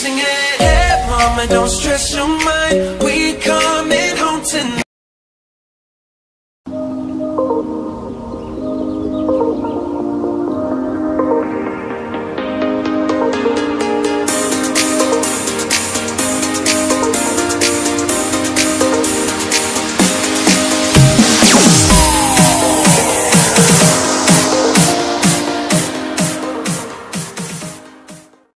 singing. Hey mama, don't stress your mind, we come